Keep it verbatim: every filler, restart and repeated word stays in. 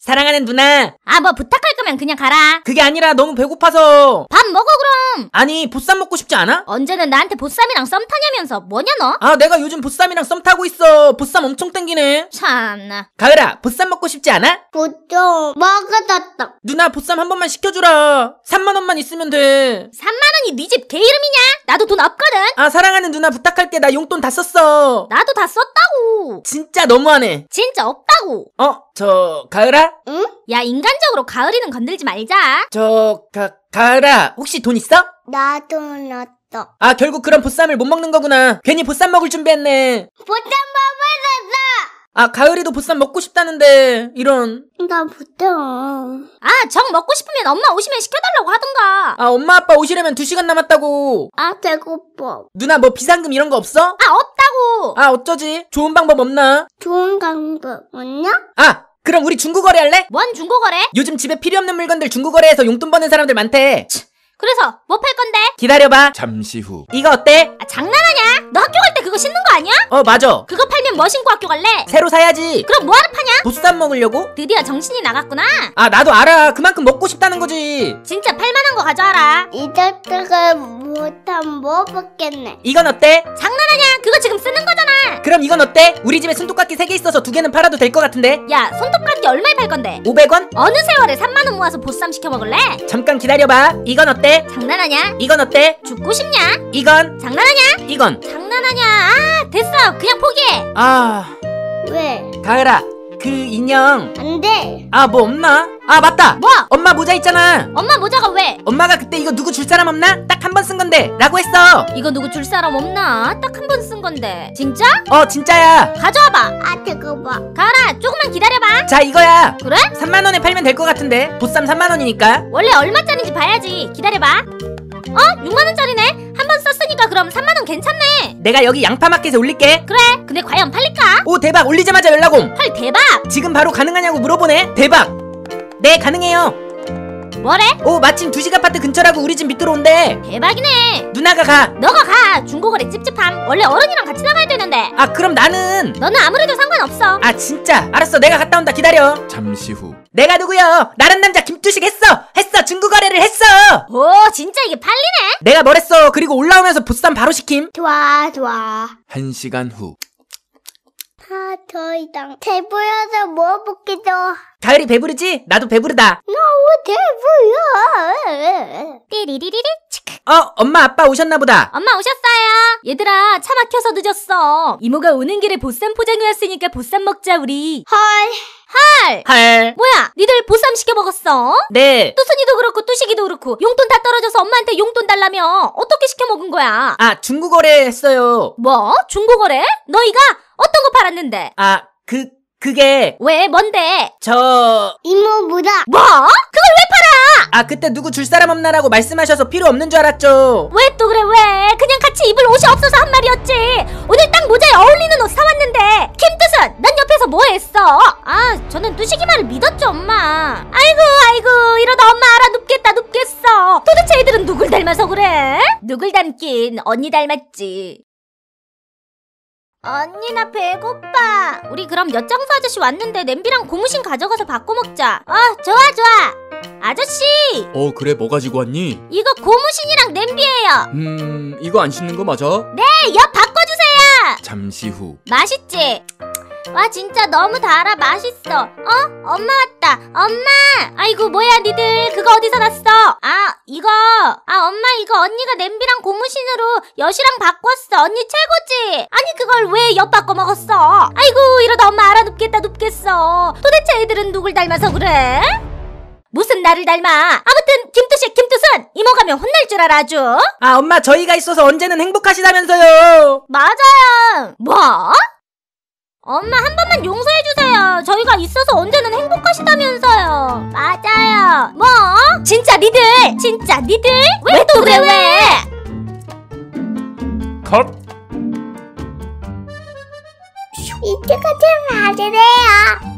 사랑하는 누나. 아, 뭐 부탁할 거면 그냥 가라. 그게 아니라 너무 배고파서. 밥 먹어 그럼. 아니 보쌈 먹고 싶지 않아? 언제는 나한테 보쌈이랑 썸 타냐면서. 뭐냐 너? 아 내가 요즘 보쌈이랑 썸 타고 있어. 보쌈 엄청 땡기네. 참나. 가을아 보쌈 먹고 싶지 않아? 보쌈 먹어졌다. 누나 보쌈 한 번만 시켜주라. 삼만 원만 있으면 돼. 삼만 원이 네 집 개 이름이냐? 나도 돈 없거든. 아 사랑하는 누나 부탁할게. 나 용돈 다 썼어. 나도 다 썼다고. 진짜 너무하네. 진짜 없다고. 어? 저 가을아? 응? 야, 인간적으로 가을이는 건들지 말자. 저 가, 가을아 혹시 돈 있어? 나도 넣었어. 아 결국 그런 보쌈을 못 먹는 거구나. 괜히 보쌈 먹을 준비했네. 보쌈 먹어졌어. 아 가을이도 보쌈 먹고 싶다는데 이런. 나 보쌈. 아, 정 먹고 싶으면 엄마 오시면 시켜달라고 하던가. 아 엄마 아빠 오시려면 두 시간 남았다고. 아 배고파. 누나 뭐 비상금 이런 거 없어? 아, 없다고. 아 어쩌지? 좋은 방법 없나? 좋은 방법 없냐? 아 그럼 우리 중고거래 할래? 뭔 중고거래? 요즘 집에 필요 없는 물건들 중고거래해서 용돈 버는 사람들 많대. 그래서 뭐 팔 건데? 기다려봐. 잠시 후. 이거 어때? 아, 장난하냐? 너 학교 갈 때 그거 신는 거 아니야? 어 맞아. 그거 팔면 뭐 신고 학교 갈래? 새로 사야지. 그럼 뭐하러 파냐? 보쌈 먹으려고? 드디어 정신이 나갔구나. 아 나도 알아. 그만큼 먹고 싶다는 거지. 진짜 팔만한 거 가져와라. 이것들을 보쌈 먹었겠네. 이건 어때? 장난하냐? 그거 지금 쓰는 거잖아. 그럼 이건 어때? 우리 집에 손톱깎이 세 개 있어서 두 개는 팔아도 될 것 같은데. 야, 손톱깎이 얼마에 팔 건데? 오백 원? 어느 세월에 삼만 원 모아서 보쌈 시켜 먹을래? 잠깐 기다려봐. 이건 어때? 장난하냐? 이건 어때? 죽고 싶냐? 이건? 장난하냐? 이건? 장난하냐? 아, 됐어. 그냥 포기해. 아 왜? 가을아 그 인형 안 돼. 아 뭐 없나? 아 맞다. 뭐? 엄마 모자 있잖아. 엄마 모자가 왜? 엄마가 그때 이거 누구 줄 사람 없나? 딱 한 번 쓴 건데 라고 했어. 이거 누구 줄 사람 없나? 딱 한 번 쓴 건데. 진짜? 어 진짜야. 가져와봐. 아 뜨거워. 가을아, 조금만 기다려봐. 자 이거야. 그래? 삼만 원에 팔면 될 것 같은데. 보쌈 삼만 원이니까. 원래 얼마짜리인지 봐야지. 기다려봐. 어? 육만 원짜리네? 한 번 썼으니까 그럼 삼만 원 괜찮네. 내가 여기 양파마켓에 올릴게. 그래. 근데 과연 팔릴까? 오 대박. 올리자마자 연락 옴. 헐, 대박. 지금 바로 가능하냐고 물어보네. 대박. 네 가능해요. 뭐래? 오 마침 두식 아파트 근처라고 우리 집 밑으로 온대. 대박이네. 누나가 가. 너가 가. 중고거래 찝찝함. 원래 어른이랑 같이 나가야 되는데. 아 그럼 나는. 너는 아무래도 상관없어. 아 진짜 알았어. 내가 갔다 온다. 기다려. 잠시 후. 내가 누구여? 나란 남자 김두식 했어. 했어. 중고거래를 했어. 오, 진짜 이게 팔리네. 내가 뭘 했어. 그리고 올라오면서 보쌈 바로 시킴. 좋아 좋아. 한 시간 후. 아 더 이상 배불러서 뭐 먹기도. 가을이 배부르지? 나도 배부르다. 너무 배불러. 띠리리리리. 치크. 어 엄마 아빠 오셨나 보다. 엄마 오셨어요. 얘들아, 차 막혀서 늦었어. 이모가 오는 길에 보쌈 포장해 왔으니까 보쌈 먹자 우리. 헐. 헐. 헐. 뭐야, 니들 보쌈 시켜 먹었어? 네. 뚜순이도 그렇고 뚜식이도 그렇고 용돈 다 떨어져서 엄마한테 용돈 달라며 어떻게 시켜 먹은 거야? 아 중고거래 했어요. 뭐? 중고거래? 너희가 어떤 거 팔았는데? 아 그 그게 왜? 뭔데? 저... 이모 무다. 뭐? 그걸 왜 팔아? 아 그때 누구 줄 사람 없나라고 말씀하셔서 필요 없는 줄 알았죠. 왜 또 그래? 왜? 그냥 같이 입을 옷이 없어서 한 말이었지. 오늘 딱 모자에 어울리는 옷 사왔는데. 김뚜순, 난 옆에서 뭐 했어? 아, 저는 뚜식이 말을 믿었죠, 엄마. 아이고 아이고, 이러다 엄마 알아 눕겠다 눕겠어. 도대체 애들은 누굴 닮아서 그래? 누굴 닮긴 언니 닮았지. 언니 나 배고파. 우리 그럼 엿장수 아저씨 왔는데 냄비랑 고무신 가져가서 바꿔 먹자. 어, 좋아 좋아. 아저씨, 어 그래 뭐 가지고 왔니? 이거 고무신이랑 냄비예요. 음 이거 안 씻는 거 맞아? 네, 엿 바꿔주세요. 잠시 후. 맛있지? 와, 진짜 너무 달아. 맛있어. 어? 엄마 왔다. 엄마. 아이고 뭐야 니들. 그거 어디서 났어? 아, 이거. 아, 엄마 이거 언니가 냄비랑 고무신으로 엿이랑 바꿨어. 언니 최고지? 아니 그걸 왜 엿 바꿔 먹었어? 아이고 이러다 엄마 알아 눕겠다 눕겠어. 도대체 애들은 누굴 닮아서 그래? 무슨 나를 닮아? 아무튼 김뚜식 김뚜순, 이모 가면 혼날 줄 알아 아주. 아 엄마 저희가 있어서 언제는 행복하시다면서요. 맞아요. 뭐? 엄마 한 번만 용서해주세요. 저희가 있어서 언제는 행복하시다면서요. 맞아요. 뭐? 진짜 니들 진짜 니들 왜 또 그래 왜? 컷. 이때가 좀 맞으래요.